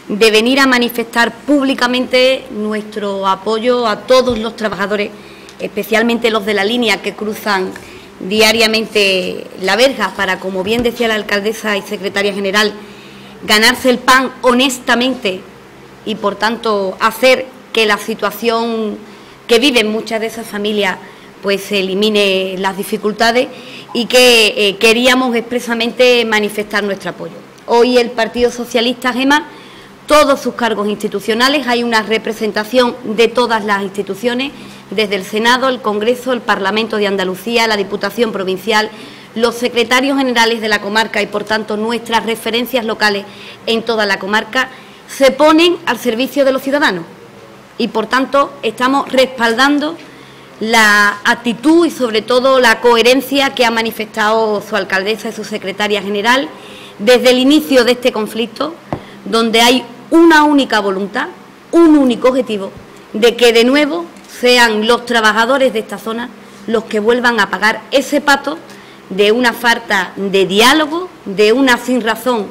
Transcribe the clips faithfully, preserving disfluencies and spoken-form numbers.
de venir a manifestar públicamente nuestro apoyo a todos los trabajadores, especialmente los de la línea que cruzan diariamente la verja para, como bien decía la alcaldesa y secretaria general, ganarse el pan honestamente y, por tanto, hacer que la situación que viven muchas de esas familias pues se elimine las dificultades, y que eh, queríamos expresamente manifestar nuestro apoyo. Hoy el Partido Socialista, Gema, todos sus cargos institucionales, hay una representación de todas las instituciones, desde el Senado, el Congreso, el Parlamento de Andalucía, la Diputación Provincial, los secretarios generales de la comarca y, por tanto, nuestras referencias locales en toda la comarca, se ponen al servicio de los ciudadanos y, por tanto, estamos respaldando la actitud y, sobre todo, la coherencia que ha manifestado su alcaldesa y su secretaria general desde el inicio de este conflicto, donde hay una única voluntad, un único objetivo, de que de nuevo sean los trabajadores de esta zona los que vuelvan a pagar ese pato de una falta de diálogo, de una sinrazón,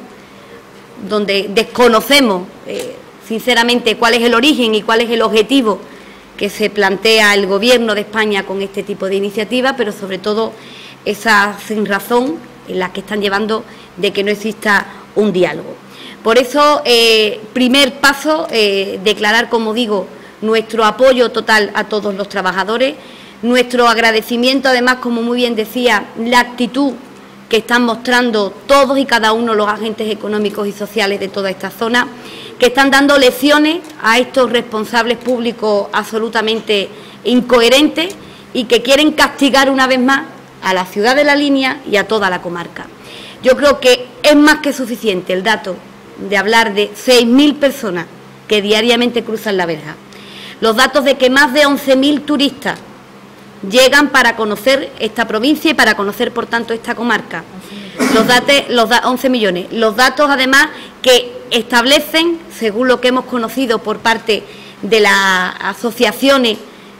donde desconocemos eh, sinceramente cuál es el origen y cuál es el objetivo que se plantea el Gobierno de España con este tipo de iniciativas, pero sobre todo esa sinrazón en la que están llevando de que no exista un diálogo. Por eso, eh, primer paso, eh, declarar, como digo, nuestro apoyo total a todos los trabajadores, nuestro agradecimiento, además, como muy bien decía, la actitud que están mostrando todos y cada uno los agentes económicos y sociales de toda esta zona, que están dando lecciones a estos responsables públicos absolutamente incoherentes y que quieren castigar una vez más a la ciudad de La Línea y a toda la comarca. Yo creo que es más que suficiente el dato de hablar de seis mil personas que diariamente cruzan la verja, los datos de que más de once mil turistas llegan para conocer esta provincia y para conocer, por tanto, esta comarca. Los datos, los da, once millones. Los datos, además, que establecen, según lo que hemos conocido por parte de las asociaciones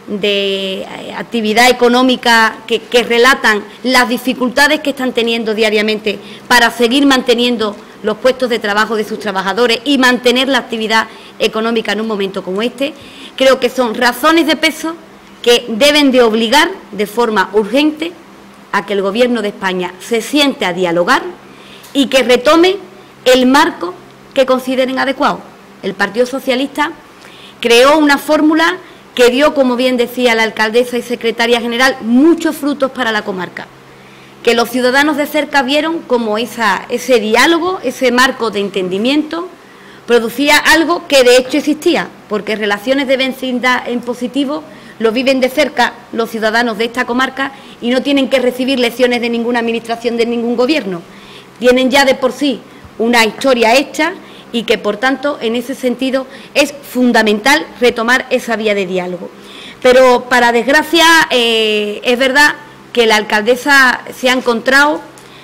de actividad económica que, que relatan las dificultades que están teniendo diariamente para seguir manteniendo los puestos de trabajo de sus trabajadores y mantener la actividad económica en un momento como este. Creo que son razones de peso que deben de obligar de forma urgente a que el Gobierno de España se siente a dialogar y que retome el marco que consideren adecuado. El Partido Socialista creó una fórmula que dio, como bien decía la alcaldesa y secretaria general, muchos frutos para la comarca, que los ciudadanos de cerca vieron como esa, ese diálogo, ese marco de entendimiento, producía algo que de hecho existía, porque relaciones de vecindad en positivo lo viven de cerca los ciudadanos de esta comarca y no tienen que recibir lecciones de ninguna administración, de ningún gobierno. Tienen ya de por sí una historia hecha y que, por tanto, en ese sentido es fundamental retomar esa vía de diálogo. Pero, para desgracia, eh, es verdad que la alcaldesa se ha encontrado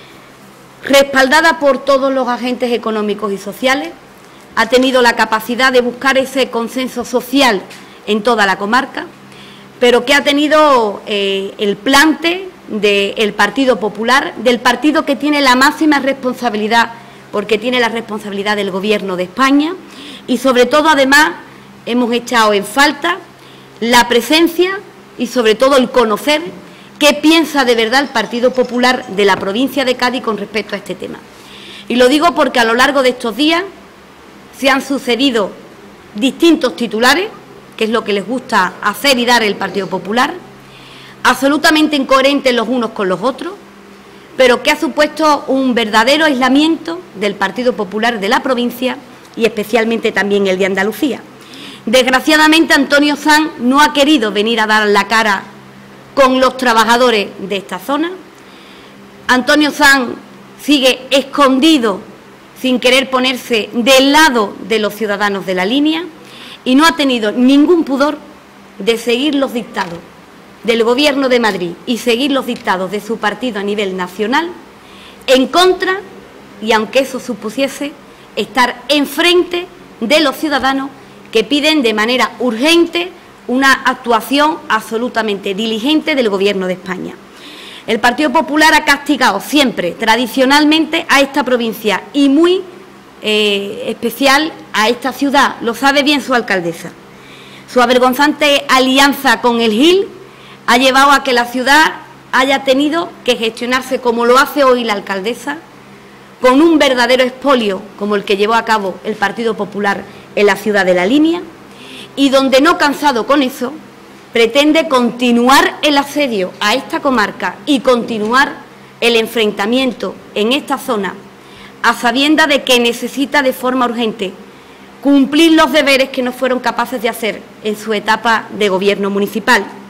respaldada por todos los agentes económicos y sociales, ha tenido la capacidad de buscar ese consenso social en toda la comarca, pero que ha tenido eh, el plante del Partido Popular, del partido que tiene la máxima responsabilidad, porque tiene la responsabilidad del Gobierno de España, y sobre todo, además, hemos echado en falta la presencia y sobre todo el conocer qué piensa de verdad el Partido Popular de la provincia de Cádiz con respecto a este tema. Y lo digo porque a lo largo de estos días se han sucedido distintos titulares, que es lo que les gusta hacer y dar el Partido Popular, absolutamente incoherentes los unos con los otros, pero que ha supuesto un verdadero aislamiento del Partido Popular de la provincia y especialmente también el de Andalucía. Desgraciadamente, Antonio Sanz no ha querido venir a dar la cara con los trabajadores de esta zona. Antonio Sanz sigue escondido sin querer ponerse del lado de los ciudadanos de La Línea y no ha tenido ningún pudor de seguir los dictados del Gobierno de Madrid y seguir los dictados de su partido a nivel nacional en contra, y aunque eso supusiese estar enfrente de los ciudadanos que piden de manera urgente una actuación absolutamente diligente del Gobierno de España. El Partido Popular ha castigado siempre, tradicionalmente, a esta provincia y muy eh, especial a a esta ciudad, lo sabe bien su alcaldesa. Su avergonzante alianza con el G I L ha llevado a que la ciudad haya tenido que gestionarse como lo hace hoy la alcaldesa, con un verdadero expolio como el que llevó a cabo el Partido Popular en la ciudad de La Línea, y donde, no cansado con eso, pretende continuar el asedio a esta comarca y continuar el enfrentamiento en esta zona, a sabiendas de que necesita de forma urgente cumplir los deberes que no fueron capaces de hacer en su etapa de gobierno municipal.